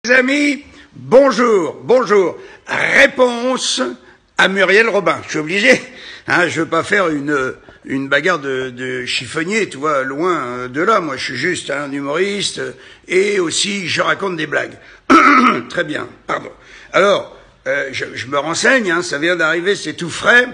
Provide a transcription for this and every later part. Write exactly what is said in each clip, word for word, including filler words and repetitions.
Les amis, bonjour, bonjour. Réponse à Muriel Robin. Je suis obligé, hein, je veux pas faire une, une bagarre de, de chiffonnier, tu vois, loin de là. Moi, je suis juste un humoriste et aussi je raconte des blagues. Très bien, pardon. Alors, euh, je, je me renseigne, hein, ça vient d'arriver, c'est tout frais.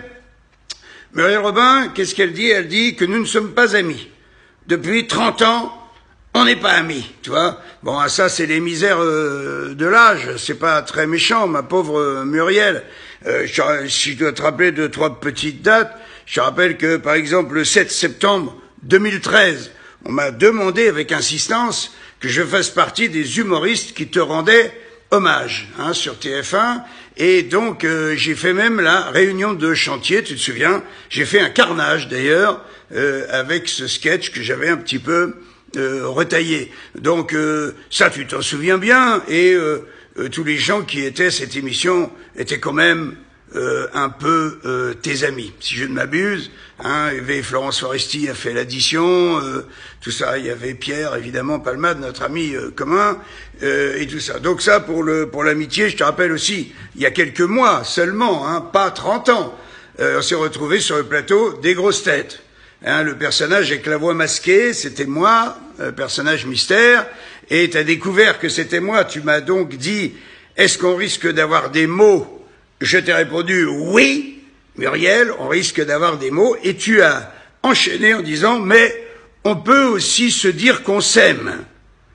Muriel Robin, qu'est-ce qu'elle dit? Elle dit que nous ne sommes pas amis. Depuis trente ans, on n'est pas amis, tu vois. Bon, ça, c'est les misères euh, de l'âge. C'est pas très méchant, ma pauvre euh, Muriel. Euh, je, si je dois te rappeler deux, trois petites dates, je te rappelle que, par exemple, le sept septembre deux mille treize, on m'a demandé avec insistance que je fasse partie des humoristes qui te rendaient hommage, hein, sur T F un. Et donc, euh, j'ai fait même la réunion de chantier, tu te souviens. J'ai fait un carnage, d'ailleurs, euh, avec ce sketch que j'avais un petit peu Euh, retaillé. Donc euh, ça, tu t'en souviens bien, et euh, euh, tous les gens qui étaient à cette émission étaient quand même euh, un peu euh, tes amis, si je ne m'abuse. Hein, il y avait Florence Foresti a fait l'addition, euh, tout ça. Il y avait Pierre, évidemment, Palmade, notre ami euh, commun, euh, et tout ça. Donc ça, pour le pour l'amitié, je te rappelle aussi, il y a quelques mois seulement, hein, pas trente ans, euh, on s'est retrouvés sur le plateau des grosses têtes. Hein, le personnage avec la voix masquée, c'était moi, euh, personnage mystère, et tu as découvert que c'était moi. Tu m'as donc dit, est-ce qu'on risque d'avoir des mots? Je t'ai répondu, oui, Muriel, on risque d'avoir des mots, et tu as enchaîné en disant, mais on peut aussi se dire qu'on s'aime.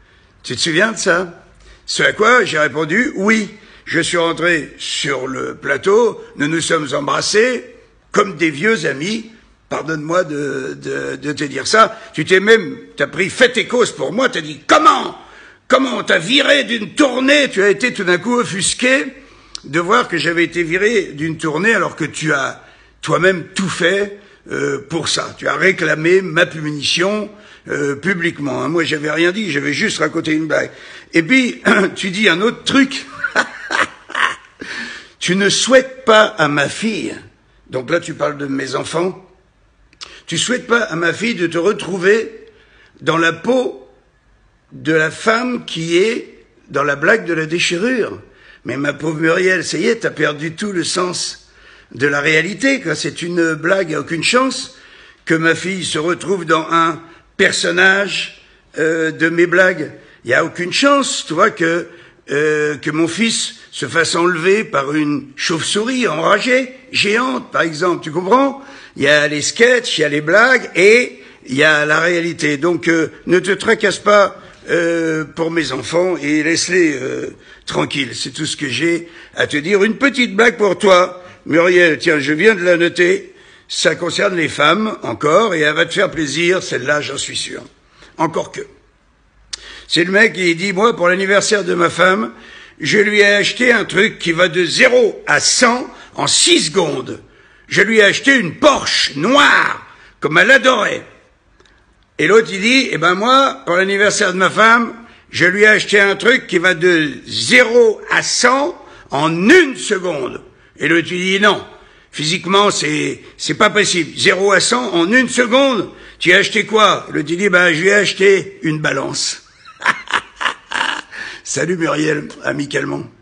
Tu te souviens de ça? Ce à quoi j'ai répondu, oui. Je suis rentré sur le plateau, nous nous sommes embrassés comme des vieux amis. Pardonne-moi de, de, de te dire ça. Tu t'es même, t'as pris fait et cause pour moi, t'as dit comment, comment on t'a viré d'une tournée? Tu as été tout d'un coup offusqué de voir que j'avais été viré d'une tournée alors que tu as toi-même tout fait euh, pour ça. Tu as réclamé ma punition euh, publiquement. Hein. Moi, j'avais rien dit, j'avais juste raconté une blague. Et puis, tu dis un autre truc. Tu ne souhaites pas à ma fille, donc là tu parles de mes enfants, tu souhaites pas à ma fille de te retrouver dans la peau de la femme qui est dans la blague de la déchirure. Mais ma pauvre Muriel, ça y est, t'as perdu tout le sens de la réalité, quoi. C'est une blague à aucune chance que ma fille se retrouve dans un personnage euh, de mes blagues. Il y a aucune chance, tu vois, que euh, que mon fils se fasse enlever par une chauve-souris enragée, géante, par exemple, tu comprends? Il y a les sketchs, il y a les blagues et il y a la réalité. Donc euh, ne te tracasse pas euh, pour mes enfants et laisse-les euh, tranquilles. C'est tout ce que j'ai à te dire. Une petite blague pour toi, Muriel. Tiens, je viens de la noter. Ça concerne les femmes encore et elle va te faire plaisir. Celle-là, j'en suis sûr. Encore que. C'est le mec qui dit, moi, pour l'anniversaire de ma femme, je lui ai acheté un truc qui va de zéro à cent en six secondes. Je lui ai acheté une Porsche noire, comme elle adorait. Et l'autre, il dit, eh ben moi, pour l'anniversaire de ma femme, je lui ai acheté un truc qui va de zéro à cent en une seconde. Et l'autre, il dit, non, physiquement, c'est c'est pas possible. zéro à cent en une seconde. Tu as acheté quoi? L'autre, il dit, ben je lui ai acheté une balance. Salut Muriel, amicalement.